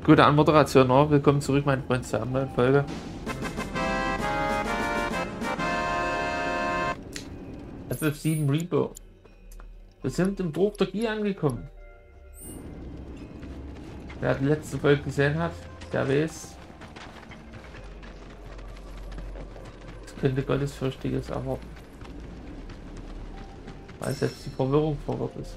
Gute Anmoderation noch. Willkommen zurück, mein Freund, zur neuen Folge. FF7 Reaper. Wir sind im Dorf der Gie angekommen. Wer die letzte Folge gesehen hat, der weiß, es könnte Gottesfürchtiges erwarten. Weil selbst die Verwirrung verwirrt ist.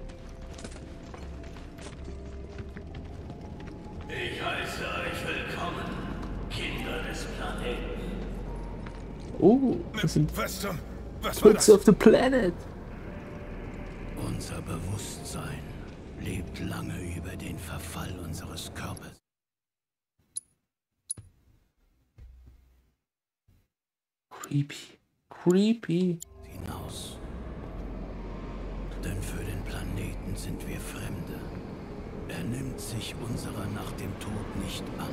Ich heiße euch willkommen, Kinder des Planeten. Oh, das sind Was war Prince das? of the Planet. Unser Bewusstsein lebt lange über den Verfall unseres Körpers. Creepy. Hinaus. Denn für den Planeten sind wir Fremde. Er nimmt sich unserer nach dem Tod nicht an.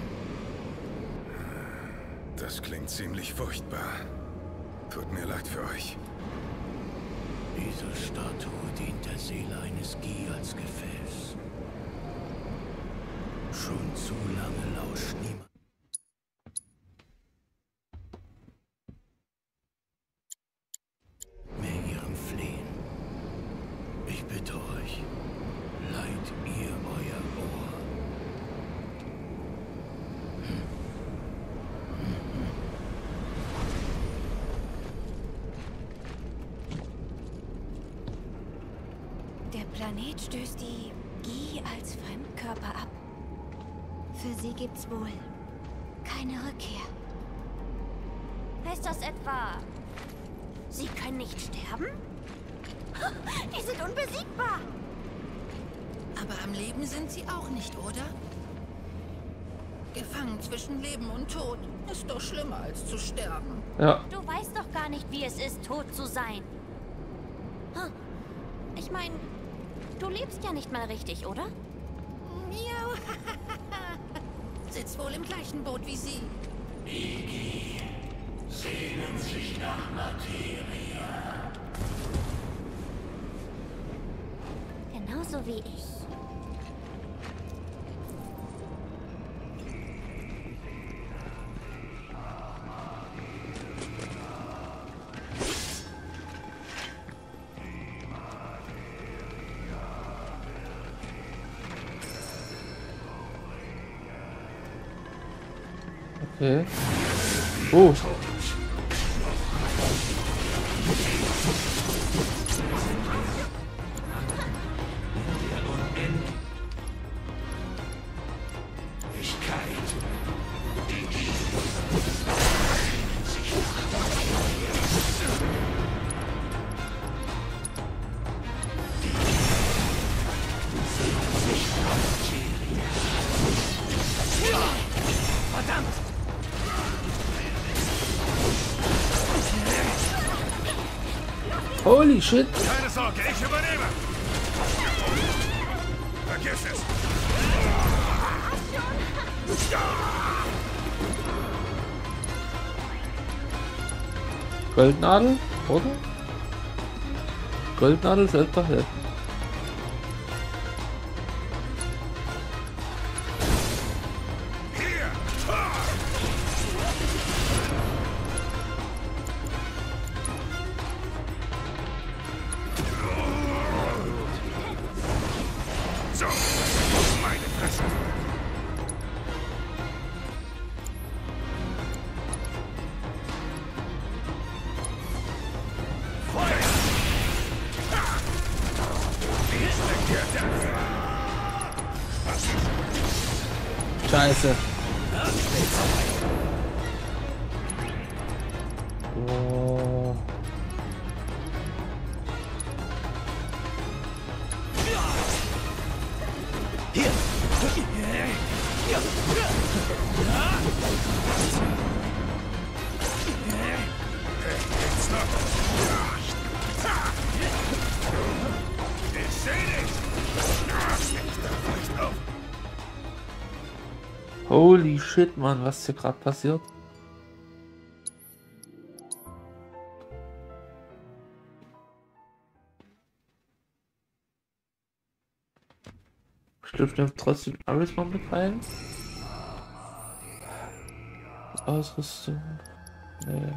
Das klingt ziemlich furchtbar. Tut mir leid für euch. Diese Statue dient der Seele eines Gie als Gefäß. Schon zu lange lauscht niemand mehr ihrem Flehen. Ich bitte euch, leiht ihr euer Ohr. Der Planet stößt die Gie als Fremdkörper ab. Für sie gibt's wohl keine Rückkehr. Heißt das etwa, sie können nicht sterben? Die sind unbesiegbar. Aber am Leben sind sie auch nicht, oder? Gefangen zwischen Leben und Tod ist doch schlimmer als zu sterben. Ja. Du weißt doch gar nicht, wie es ist, tot zu sein. Hm. Ich meine, du lebst ja nicht mal richtig, oder? Miau. Sitzt wohl im gleichen Boot wie sie. Die sehnen sich nach Materie. Genauso wie ich. Okay. Oh. Holy shit. Keine Sorge, ich übernehme. Vergiss es. Goldnadel, oder? Goldnadel sollte doch helfen. Hier. So, meine Fresse. Scheiße. Oh. Jetzt noch. Ich seh dich. Ich auf. Holy shit, Mann, was hier gerade passiert? dürfte ja trotzdem alles mal mit rein. Ausrüstung. Nee.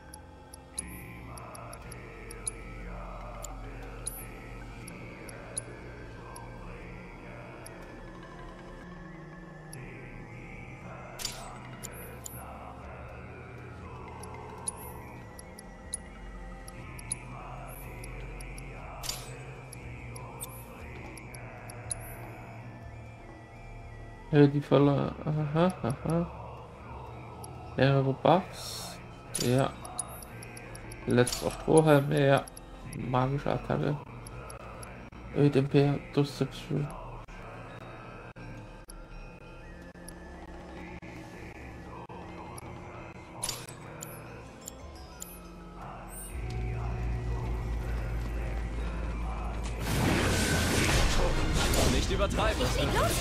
Ja, die voller. Aha, aha. Mehrere Buffs. Ja. Letzter Strohhalm, ja. Magische Attacke. Erhöht MP, Durchzugsfühl. Nicht übertreiben. Ich leg los.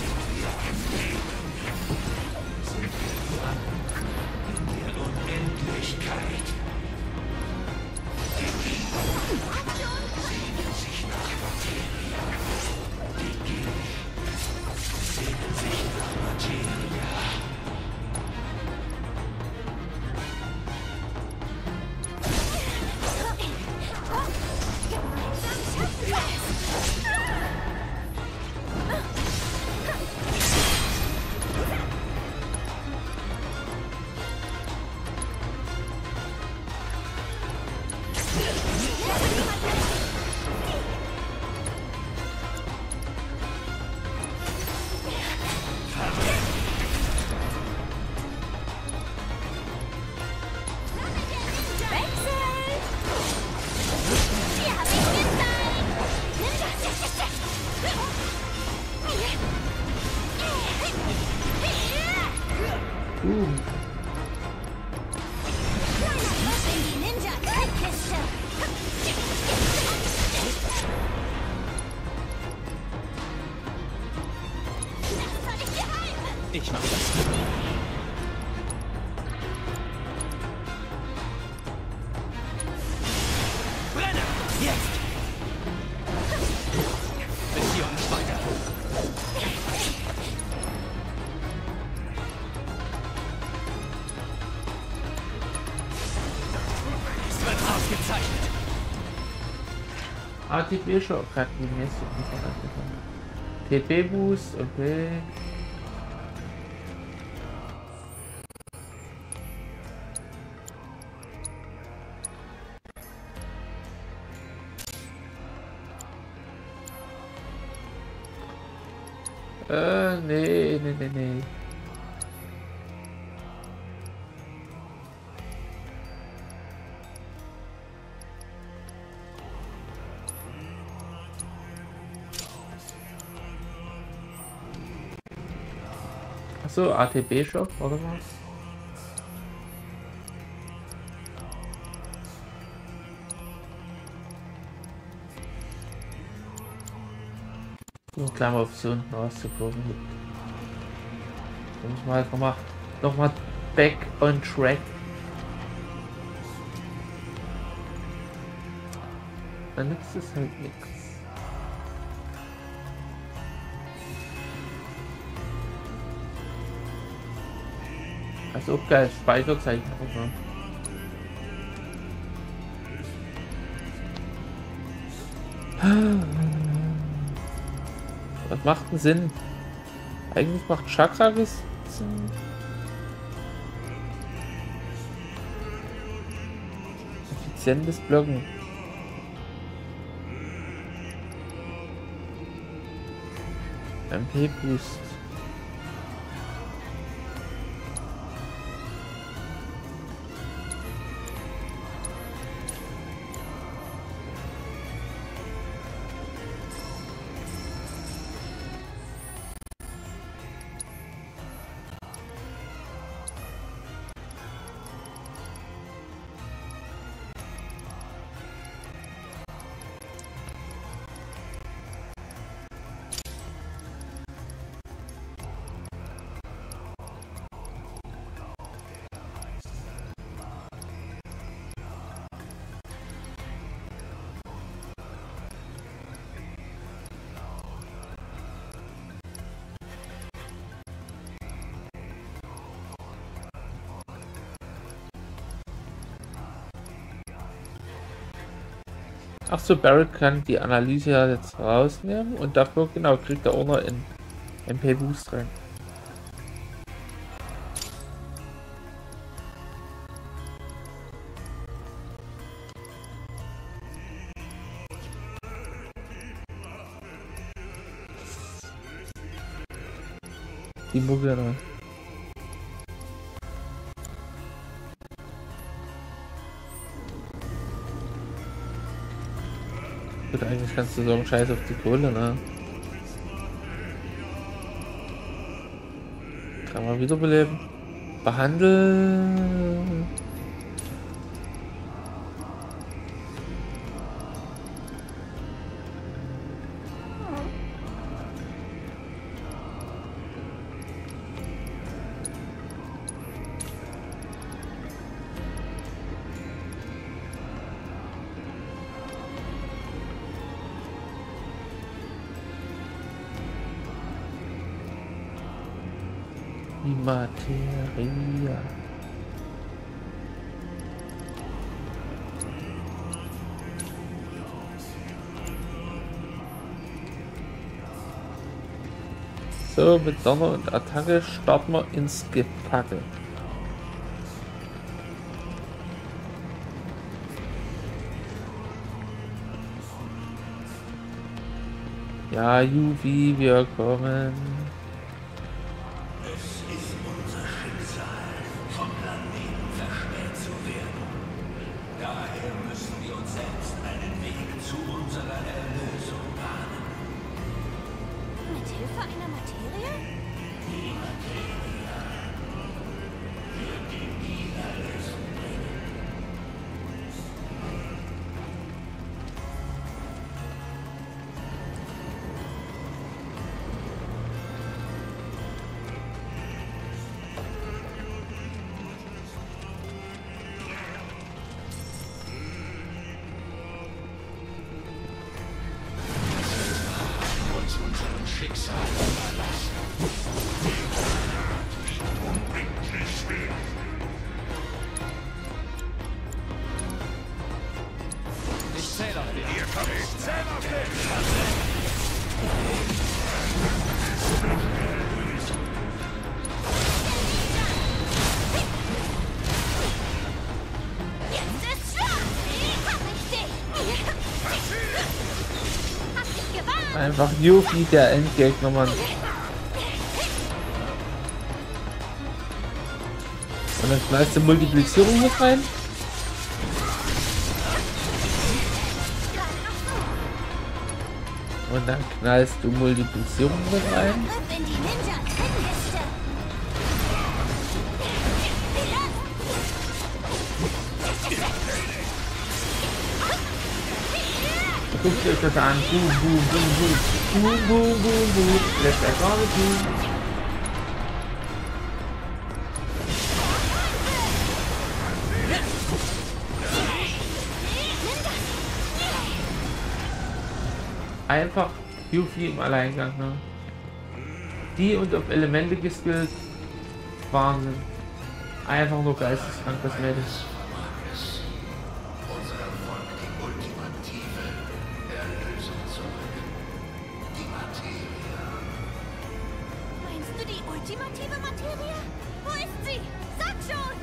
Ich mach das. Brenner! Jetzt! Bis hier und nicht weiter. Es wird ausgezeichnet. ATB-Schock hat die nächste TP-Boost, okay. Nee. Achso, ATB-Shop oder was? So, kleine Option rauszugucken. Da muss man halt nochmal back on track. Dann nützt es halt nichts. Also geil, Speicherzeichen. Was macht denn Sinn? Eigentlich macht Chakra Sinn. Effizientes Blocken. MP Boost. Ach so, Barrett kann die Analyse ja jetzt rausnehmen und dafür, genau, kriegt er auch noch in MP Boost rein. Die Muggel rein. Gut, eigentlich kannst du sagen, scheiß auf die Kohle, ne? Dreimal wiederbeleben. Behandeln. Die Materia. So, mit Donner und Attacke starten wir ins Gepacke. Ja, Yuffie, wir kommen. Mit Hilfe einer Materie? Ich zähle auf dich. Jetzt ist Schluss! Hab ich dich! Hab dich gewarnt! Einfach Yuffie, der Endgegner, Mann. Und dann schmeißt du Multiplizierung mit rein. Und dann knallst du Multiplizierung mit rein. Griff in die Ninja-Trennliste! Guckt euch das an. Boom, boom, boom, boom. Boom, boom, boom, boom. Lässt er gar nicht tun. Einfach Yuffie im Alleingang, ne? Die und auf Elemente geskillt. Wahnsinn. Einfach nur geisteskrank, das Mädel. Meinst du die ultimative Materie? Wo ist sie? Sag schon!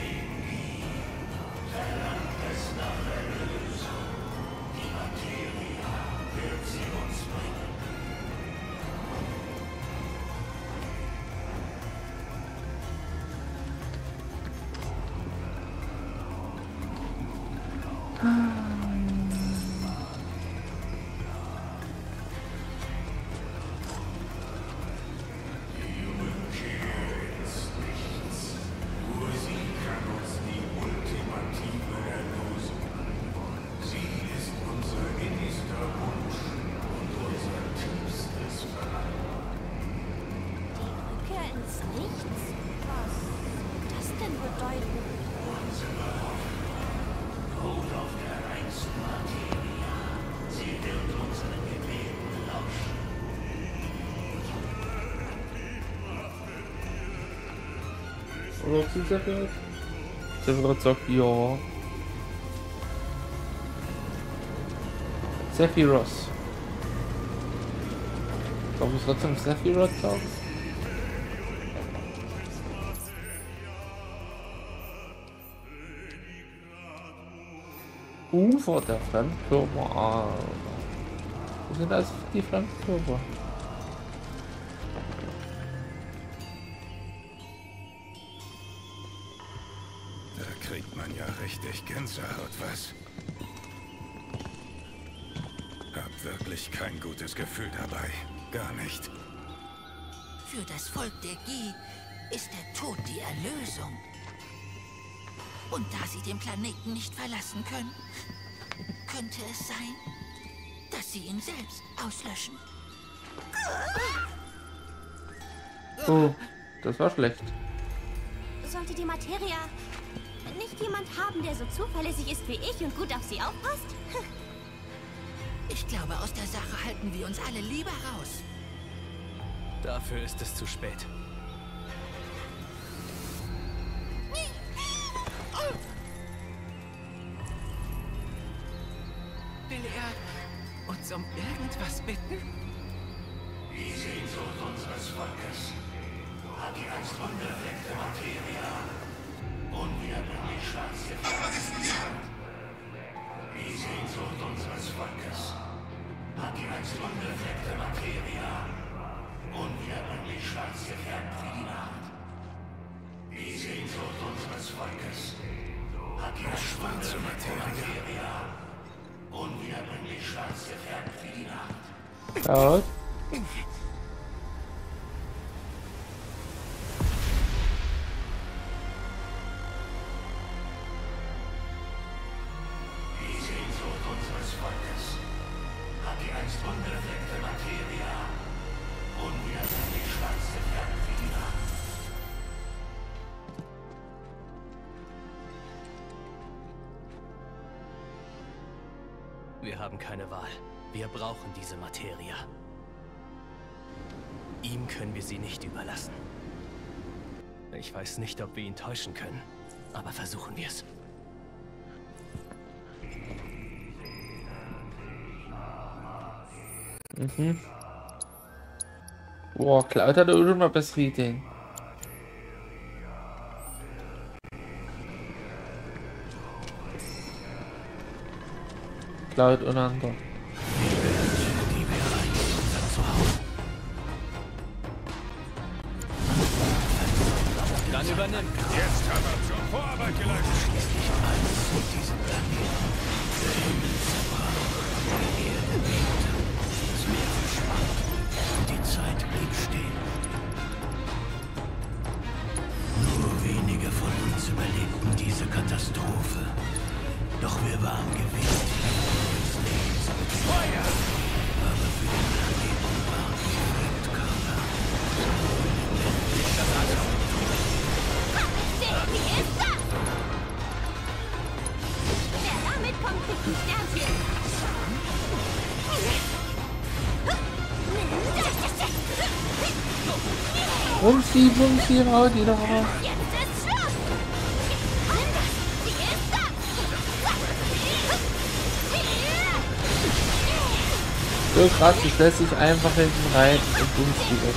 Rückkehr ins Nichts? Was soll das denn bedeuten? Oder ob sie Sephiroth? Sephiroth sagt ja. Sephiroth. Glaube ich trotzdem Sephiroth sagen? Ufer der Fremdkörper. Ah. Wo sind also die Fremdkörper? Da kriegt man ja richtig Gänsehaut, was? Hab wirklich kein gutes Gefühl dabei. Gar nicht. Für das Volk der Gi ist der Tod die Erlösung. Und da sie den Planeten nicht verlassen können, könnte es sein, dass sie ihn selbst auslöschen. Oh, das war schlecht. Sollte die Materia nicht jemand haben, der so zuverlässig ist wie ich und gut auf sie aufpasst? Ich glaube, aus der Sache halten wir uns alle lieber raus. Dafür ist es zu spät. Will er uns um irgendwas bitten? Die Sehnsucht unseres Volkes hat die einst unbefleckte Materia unwiederbringlich schwarz gefärbt. Die Sehnsucht unseres Volkes hat die einst unbefleckte Materia unwiederbringlich schwarz gefärbt wie die Nacht. Die Sehnsucht unseres Volkes hat die einst schwarze Materia unwiederbringlich schwarz gefärbt wie die Nacht. Cloud. Die Sehnsucht unseres Volkes hat die einst unbefleckte Materia unwiederbringlich schwarz gefärbt wie die Nacht. Wir haben keine Wahl. Wir brauchen diese Materia. Ihm können wir sie nicht überlassen. Ich weiß nicht, ob wir ihn täuschen können, aber versuchen wir es. Mhm. Boah, Cloud hat auch schon mal bessere Ideen. Cloud und andere. Dann übernimm. Jetzt haben wir schon Vorarbeit geleistet. Die Zeit blieb stehen. Nur wenige von uns überlebten diese Katastrophe. Doch wir waren gewillt, des Lebens mit Feuer. Aber für den Planeten waren wir Fremdkörper. Wie ist das? Wer damit kommt, kriegt ein Sternchen. Bumsi, hau die doch raus. Jetzt ist Schluss. Wie ist das? So krass, ich lässt sich einfach hinten rein und Bumsi weg.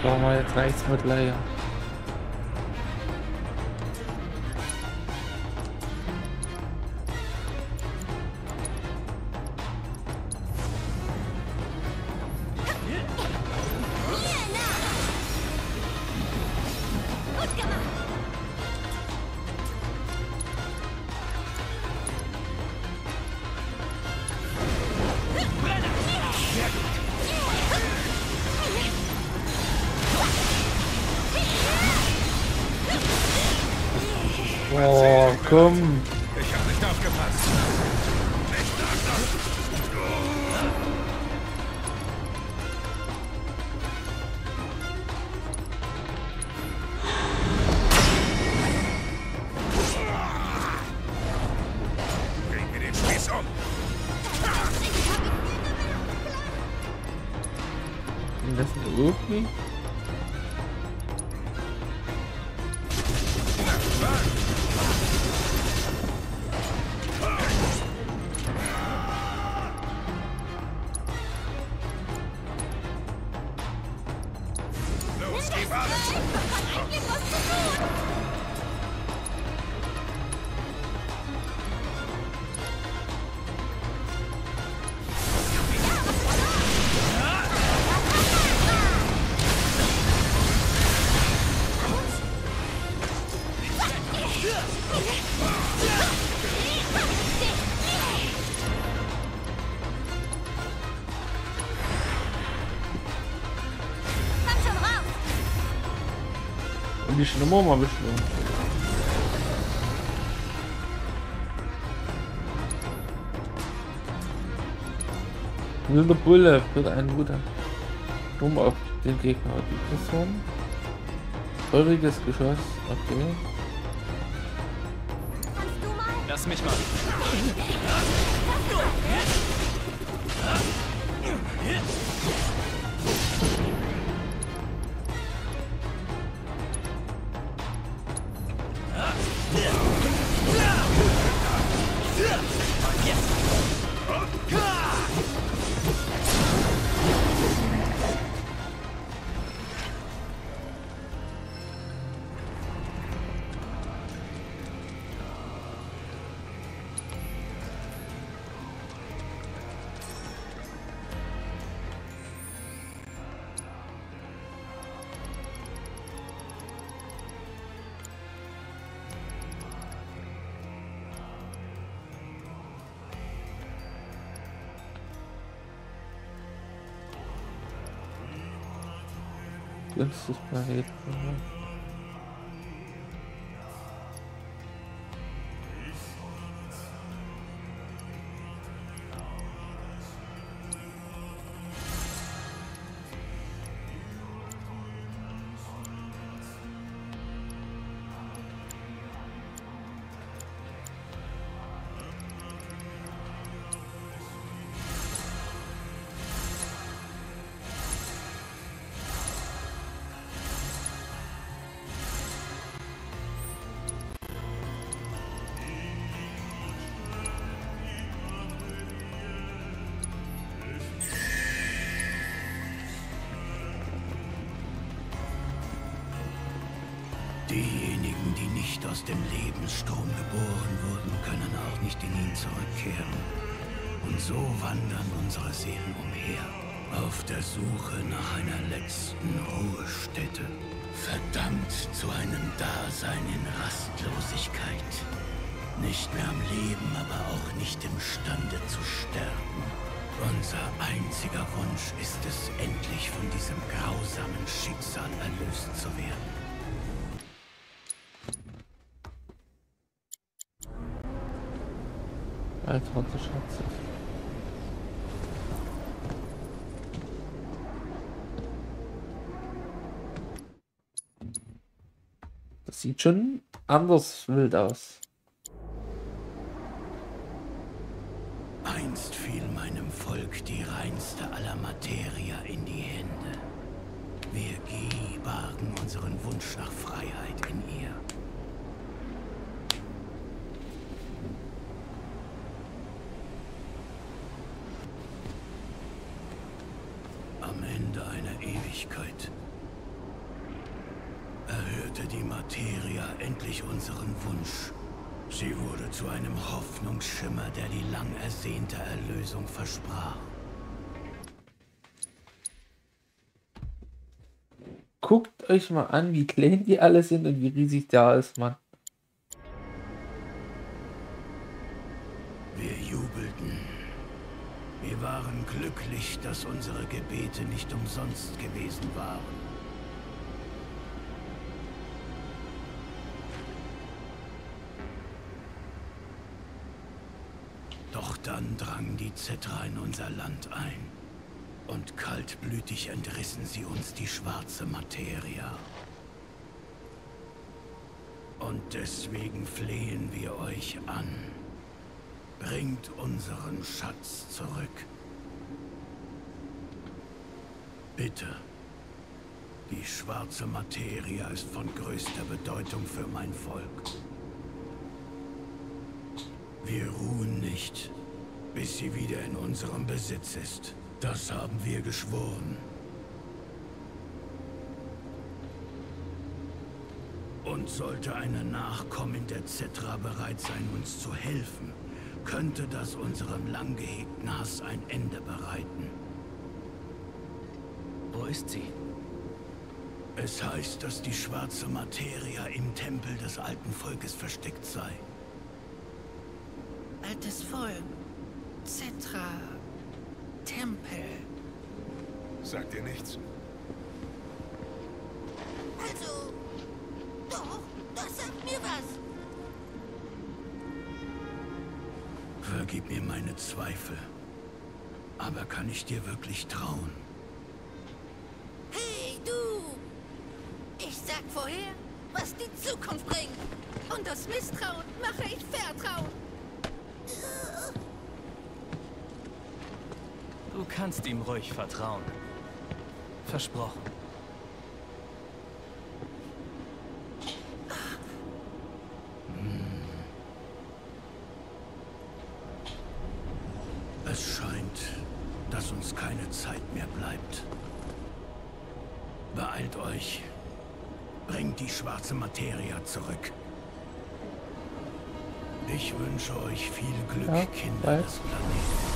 Schau mal, jetzt reicht's mit Leier. Oh, komm. Ich hab nicht aufgepasst. Bring mir den Spieß um. Und das ist irgendwie. Los, gib alles. Und die Schnummer mal beschwören. Wilder Bulle führt einen Wutter. Dumm auf den Gegner. Die Person. Feuriges Geschoss. Okay. Lass mich mal. Günstig Planeten. Diejenigen, die nicht aus dem Lebensstrom geboren wurden, können auch nicht in ihn zurückkehren. Und so wandern unsere Seelen umher, auf der Suche nach einer letzten Ruhestätte. Verdammt zu einem Dasein in Rastlosigkeit. Nicht mehr am Leben, aber auch nicht imstande zu sterben. Unser einziger Wunsch ist es, endlich von diesem grausamen Schicksal erlöst zu werden. Alter, der Schatz. Das sieht schon anders wild aus. Einst fiel meinem Volk die reinste aller Materia in die Hände. Wir Gi bargen unseren Wunsch nach Freiheit in ihr. Am Ende einer Ewigkeit die Materia endlich unseren Wunsch. Sie wurde zu einem Hoffnungsschimmer, der die lang ersehnte Erlösung versprach. Guckt euch mal an, wie klein die alle sind und wie riesig der ist, Mann. Wir jubelten. Wir waren glücklich, dass unsere Gebete nicht umsonst gewesen waren. Doch dann drangen die Cetra in unser Land ein. Und kaltblütig entrissen sie uns die schwarze Materia. Und deswegen flehen wir euch an. Bringt unseren Schatz zurück. Bitte. Die schwarze Materia ist von größter Bedeutung für mein Volk. Wir ruhen nicht, bis sie wieder in unserem Besitz ist. Das haben wir geschworen. Und sollte eine Nachkommin der Cetra bereit sein, uns zu helfen, könnte das unserem lang gehegten Hass ein Ende bereiten. Wo ist sie? Es heißt, dass die schwarze Materia im Tempel des alten Volkes versteckt sei. Altes Volk. Cetra. Tempel. Sagt dir nichts? Also, doch, das sagt mir was. Vergib mir meine Zweifel. Aber kann ich dir wirklich trauen? Hey, du! Ich sag vorher, was die Zukunft bringt. Und das Misstrauen mache ich Vertrauen. Du kannst ihm ruhig vertrauen. Versprochen. Es scheint, dass uns keine Zeit mehr bleibt. Beeilt euch. Bringt die schwarze Materia zurück. Ich wünsche euch viel Glück, Ja, Kinder des Planeten.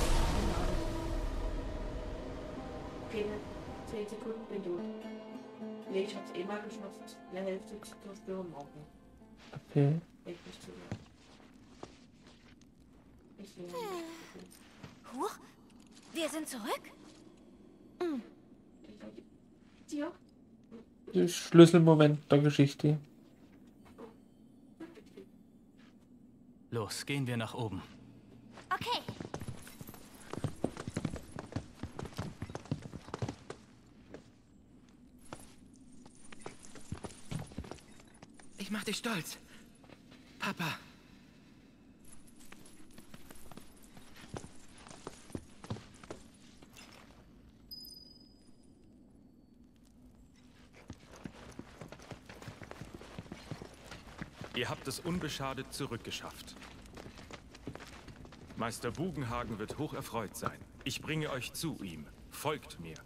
Okay, 10 Sekunden bin durch. Nee, ich hab's eh mal geschafft. Eine Hälfte zu zerstören morgen. Okay. Echt nicht zu hören. Ich sehe Huch, wir sind zurück? dir. Der Schlüsselmoment der Geschichte. Los, gehen wir nach oben. Okay. Ich mach dich stolz. Papa. Ihr habt es unbeschadet zurückgeschafft. Meister Bugenhagen wird hoch erfreut sein. Ich bringe euch zu ihm. Folgt mir.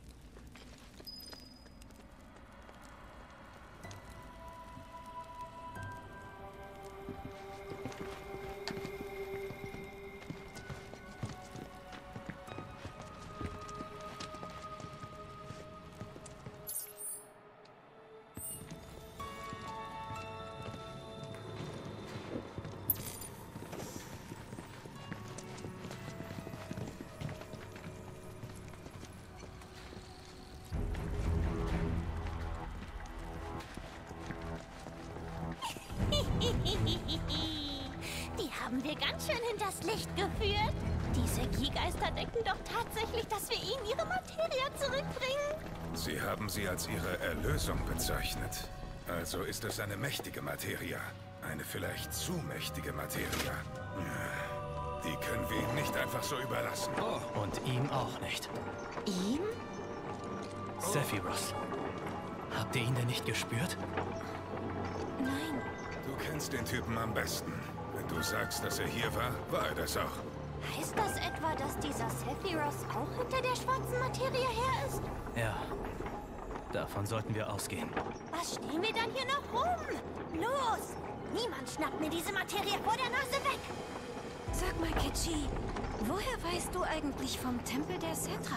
Die haben wir ganz schön hinters Licht geführt. Diese Ghee-Geister denken doch tatsächlich, dass wir ihnen ihre Materia zurückbringen. Sie haben sie als ihre Erlösung bezeichnet. Also ist es eine mächtige Materia. Eine vielleicht zu mächtige Materia. Die können wir ihm nicht einfach so überlassen. Und ihm auch nicht. Ihm? Sephiroth. Habt ihr ihn denn nicht gespürt? Nein. Du kennst den Typen am besten. Wenn du sagst, dass er hier war, war er das auch. Heißt das etwa, dass dieser Sephiroth auch hinter der schwarzen Materie her ist? Ja. Davon sollten wir ausgehen. Was stehen wir dann hier noch rum? Los! Niemand schnappt mir diese Materie vor der Nase weg! Sag mal, Kitschi, woher weißt du eigentlich vom Tempel der Cetra?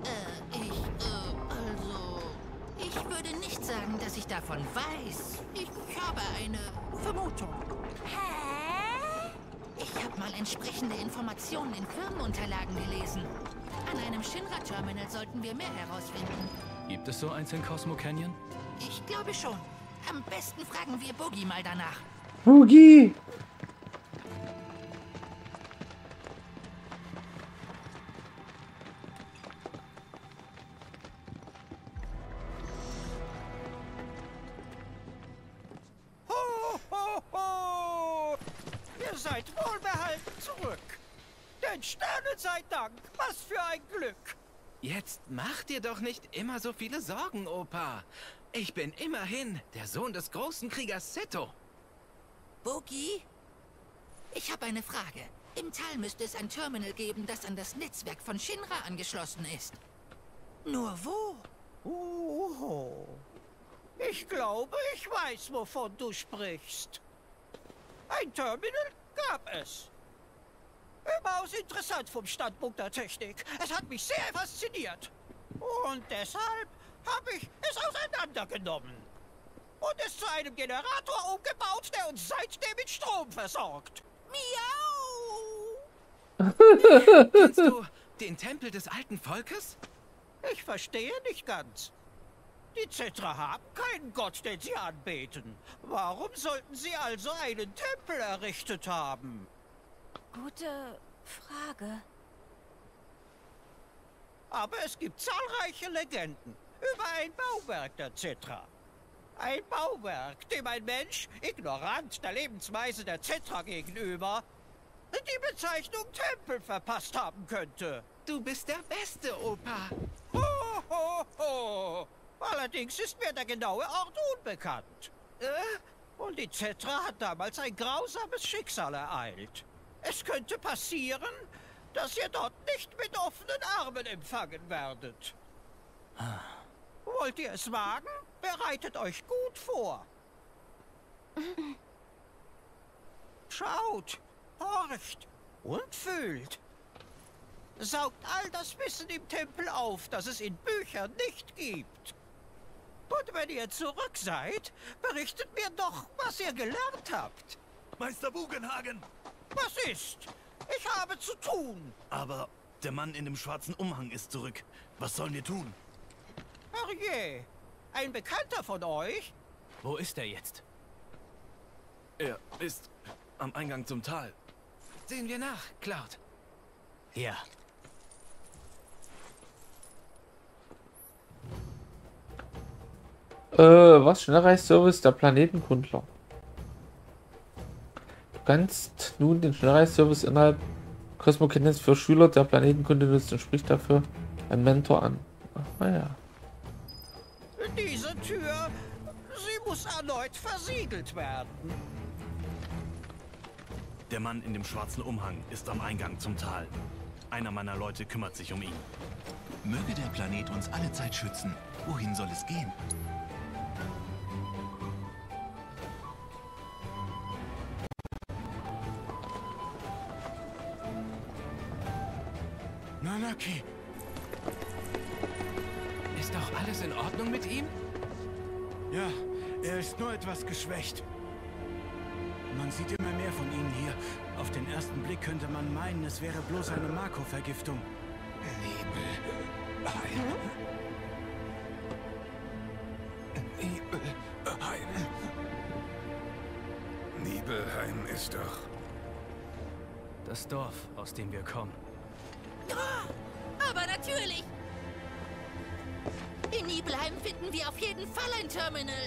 Ich würde nicht sagen, dass ich davon weiß. Ich habe eine Vermutung. Hä? Ich habe mal entsprechende Informationen in Firmenunterlagen gelesen. An einem Shinra-Terminal sollten wir mehr herausfinden. Gibt es so eins in Cosmo Canyon? Ich glaube schon. Am besten fragen wir Boogie mal danach. Boogie! Ho, ho, ho! Ihr seid wohlbehalten zurück. Den Sternen sei Dank. Was für ein Glück. Jetzt mach dir doch nicht immer so viele Sorgen, Opa. Ich bin immerhin der Sohn des großen Kriegers Seto. Boogie? Ich habe eine Frage. Im Tal müsste es ein Terminal geben, das an das Netzwerk von Shinra angeschlossen ist. Nur wo? Ich glaube, ich weiß, wovon du sprichst. Ein Terminal gab es. Überaus interessant vom Standpunkt der Technik. Es hat mich sehr fasziniert. Und deshalb habe ich es auseinandergenommen. Und es zu einem Generator umgebaut, der uns seitdem mit Strom versorgt. Miau! Kennst du den Tempel des alten Volkes? Ich verstehe nicht ganz. Die Cetra haben keinen Gott, den sie anbeten. Warum sollten sie also einen Tempel errichtet haben? Gute Frage. Aber es gibt zahlreiche Legenden über ein Bauwerk der Cetra. Ein Bauwerk, dem ein Mensch, ignorant der Lebensweise der Cetra gegenüber, die Bezeichnung Tempel verpasst haben könnte. Du bist der beste, Opa. Ho, ho, ho! Allerdings ist mir der genaue Ort unbekannt. Und die Cetra hat damals ein grausames Schicksal ereilt. Es könnte passieren, dass ihr dort nicht mit offenen Armen empfangen werdet. Wollt ihr es wagen? Bereitet euch gut vor. Schaut, horcht und fühlt. Saugt all das Wissen im Tempel auf, das es in Büchern nicht gibt. Und wenn ihr zurück seid, berichtet mir doch, was ihr gelernt habt. Meister Bugenhagen! Was ist? Ich habe zu tun. Aber der Mann in dem schwarzen Umhang ist zurück. Was sollen wir tun? Herrje, ein Bekannter von euch? Wo ist er jetzt? Er ist am Eingang zum Tal. Sehen wir nach, Cloud. Ja. Was? Schnellreisservice der Planetenkundler. Du kannst nun den Schnellreisservice innerhalb Cosmo Canyon für Schüler der Planetenkunde nutzen und sprich dafür einen Mentor an. Ach, ja. Diese Tür, sie muss erneut versiegelt werden. Der Mann in dem schwarzen Umhang ist am Eingang zum Tal. Einer meiner Leute kümmert sich um ihn. Möge der Planet uns alle Zeit schützen. Wohin soll es gehen? Nanaki! Ist doch alles in Ordnung mit ihm? Ja, er ist nur etwas geschwächt. Man sieht immer mehr von ihnen hier. Auf den ersten Blick könnte man meinen, es wäre bloß eine Marco-Vergiftung. Nibelheim. Nibelheim. Nibelheim ist doch... Das Dorf, aus dem wir kommen. Aber natürlich! In Nibelheim finden wir auf jeden Fall ein Terminal.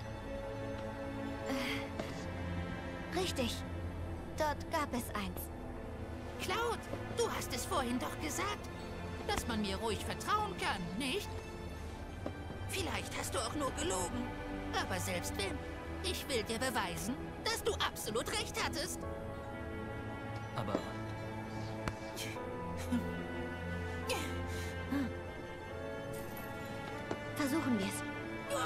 Richtig. Dort gab es eins. Cloud, du hast es vorhin doch gesagt, dass man mir ruhig vertrauen kann, nicht? Vielleicht hast du auch nur gelogen. Aber selbst wenn, ich will dir beweisen, dass du absolut recht hattest. Aber... Versuchen wir es.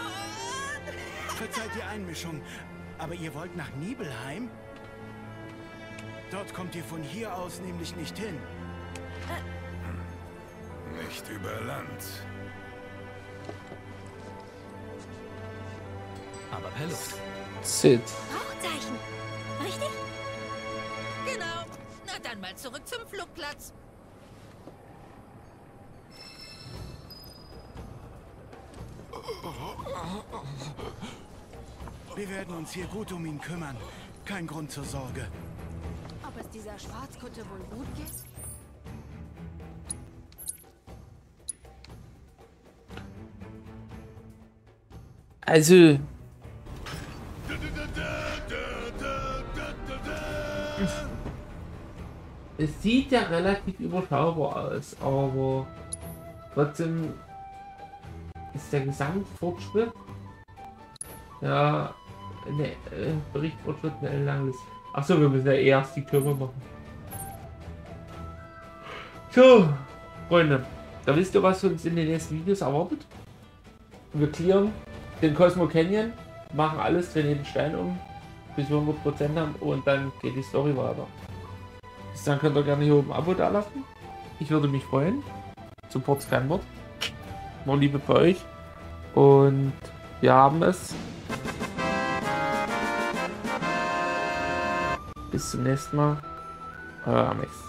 Verzeiht die Einmischung, aber ihr wollt nach Nibelheim? Dort kommt ihr von hier aus nämlich nicht hin. Nicht über Land. Aber per Luft. Cid. Rauchzeichen. Richtig? Genau. Na dann mal zurück zum Flugplatz. Wir werden uns hier gut um ihn kümmern. Kein Grund zur Sorge. Ob es dieser Schwarzkutte wohl gut geht? Also... Es sieht ja relativ überschaubar aus, aber trotzdem ist der Gesamtfortschritt ja ne Berichtfortschritt eine langes. Achso, wir müssen ja erst die Körper machen. So, Freunde, da wisst ihr, was uns in den nächsten Videos erwartet. Wir clearen den Cosmo Canyon, machen alles, drehen jeden Stein um, bis wir 100% haben und dann geht die Story weiter. Bis dann könnt ihr gerne hier oben ein Abo da lassen. Ich würde mich freuen. Support's kein Wort. Nur Liebe bei euch. Und wir haben es. Bis zum nächsten Mal. Euer Amex.